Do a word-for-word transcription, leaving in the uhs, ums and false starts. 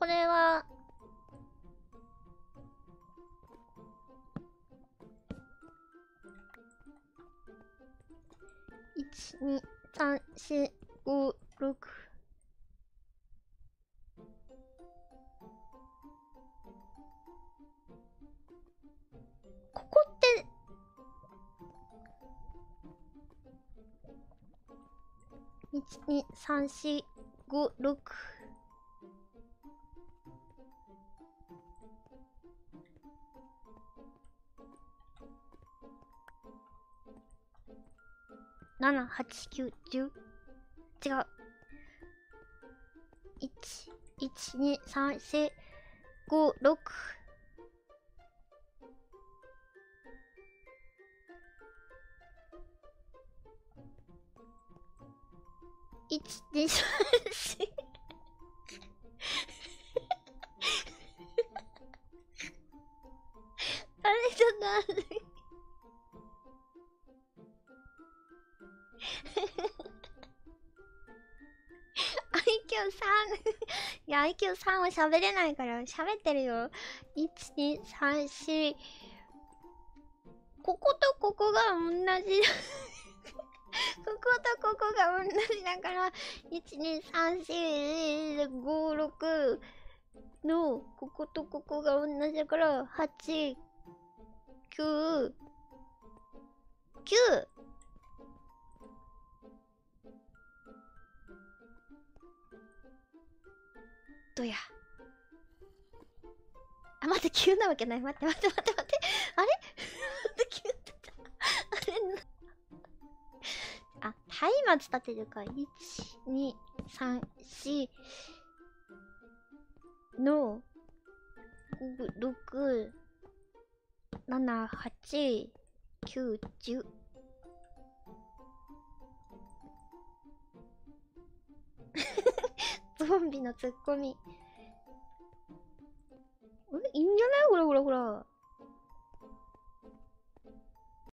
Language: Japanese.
これは、いち、に、さん、し、ご、ろく。ここって、いち、に、さん、し、ご、ろく。なな、はち、きゅう、じゅう。違う。いち、いち、に、さん、よん、ご、ろく。いち、に、さん、よん。あれじゃない。アイキューさん いや アイキューさん は喋れないから喋ってるよ。いち、に、さん、よん。こことここが同じこことここが同じだからいち、に、さん、よん、ご、ろくのこことここが同じだからはち、きゅう、きゅう。どうや。あ、待って、きゅうなわけない。待って待って待って待って。あれきゅうってた。あれあ、松明立てるか。いち、に、さん、よんのろく、なな、はち、きゅう、じゅう。ゾンビのツッコミ。え、いいんじゃないほらほらほら。